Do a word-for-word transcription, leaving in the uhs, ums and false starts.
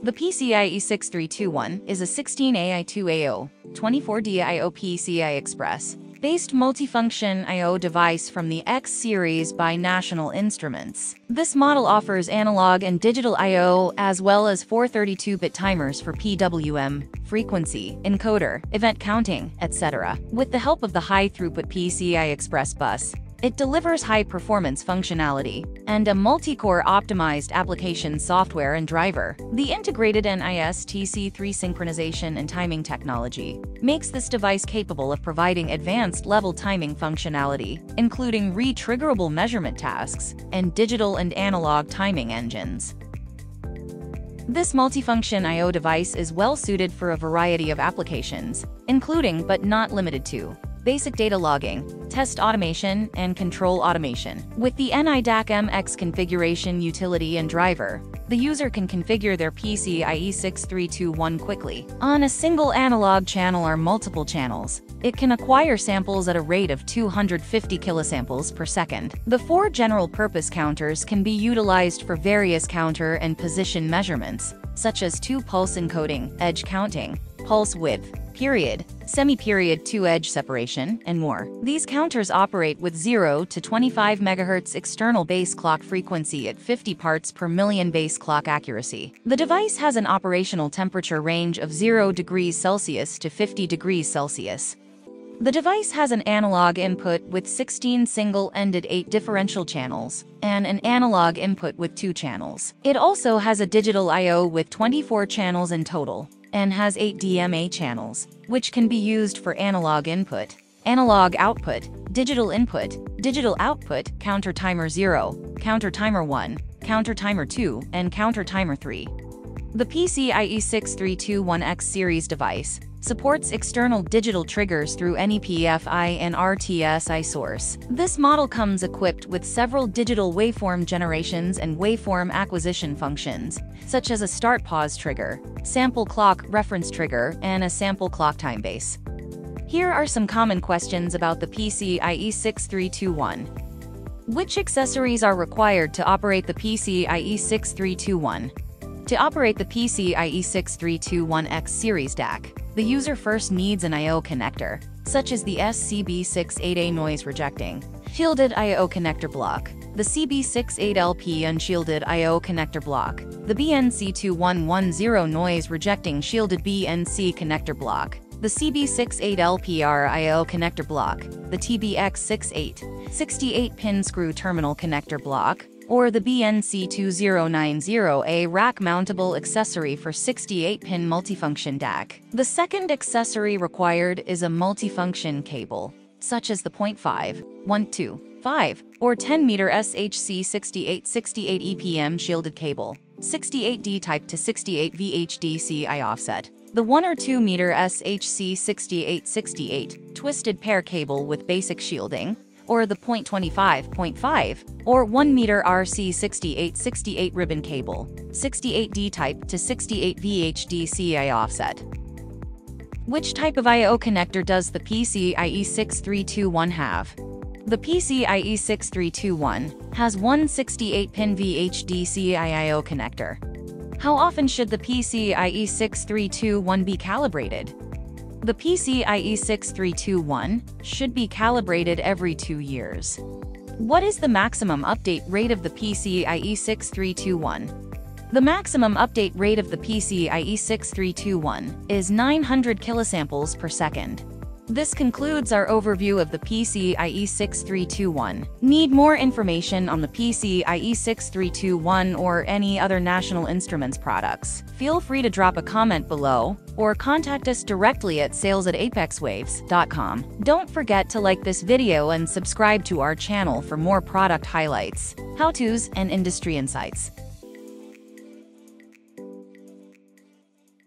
The P C I E six three two one is a sixteen A I two A O, twenty-four D I O P C I Express based multifunction I O device from the X series by National Instruments. This model offers analog and digital I O as well as four thirty-two bit timers for P W M, frequency, encoder, event counting, et cetera. With the help of the high-throughput P C I Express bus, it delivers high-performance functionality and a multi-core optimized application software and driver. The integrated N I S T C three synchronization and timing technology makes this device capable of providing advanced level timing functionality, including re-triggerable measurement tasks and digital and analog timing engines. This multifunction I O device is well-suited for a variety of applications, including but not limited to basic data logging, test automation, and control automation. With the N I D A C M X configuration utility and driver, the user can configure their P C I E six three two one quickly on a single analog channel or multiple channels. It can acquire samples at a rate of two hundred fifty kilosamples per second. The four general-purpose counters can be utilized for various counter and position measurements, such as two-pulse encoding, edge counting, pulse width, period, semi-period two-edge separation, and more. These counters operate with zero to twenty-five megahertz external base clock frequency at fifty parts per million base clock accuracy. The device has an operational temperature range of zero degrees Celsius to fifty degrees Celsius. The device has an analog input with sixteen single-ended eight differential channels and an analog input with two channels. It also has a digital I O with twenty-four channels in total and has eight D M A channels, which can be used for analog input, analog output, digital input, digital output, counter timer zero, counter timer one, counter timer two, and counter timer three. The P C I E six three two one X series device supports external digital triggers through N E P F I and R T S I source. This model comes equipped with several digital waveform generations and waveform acquisition functions, such as a start-pause trigger, sample clock reference trigger, and a sample clock time base. Here are some common questions about the P C I E six three two one. Which accessories are required to operate the P C I E six three two one? To operate the P C I E six three two one X series D A C, the user first needs an I O connector, such as the S C B sixty-eight A noise rejecting, shielded I O connector block, the C B sixty-eight L P unshielded I O connector block, the B N C two one one zero noise rejecting shielded B N C connector block, the C B sixty-eight L P R I O connector block, the T B X sixty-eight sixty-eight pin screw terminal connector block, or the B N C two zero nine zero A rack-mountable accessory for sixty-eight pin multifunction D A C. The second accessory required is a multifunction cable, such as the point five, one two five, or ten meter S H C sixty-eight sixty-eight E P M shielded cable, sixty-eight D type to sixty-eight V H D C I offset, the one or two meter S H C sixty-eight sixty-eight twisted pair cable with basic shielding, or the point twenty-five point five, or one meter R C sixty-eight sixty-eight ribbon cable, sixty-eight D type to sixty-eight V H D C I offset. Which type of I O connector does the P C I E six three two one have? The P C I E six three two one has one sixty-eight pin V H D C I I O connector. How often should the P C I E six three two one be calibrated? The P C I E six three two one should be calibrated every two years. What is the maximum update rate of the P C I E six three two one? The maximum update rate of the P C I E six three two one is nine hundred kilosamples per second. This concludes our overview of the P C I E six three two one. Need more information on the P C I E six three two one or any other National Instruments products? Feel free to drop a comment below or contact us directly at sales at apex waves dot com. Don't forget to like this video and subscribe to our channel for more product highlights, how-tos, and industry insights.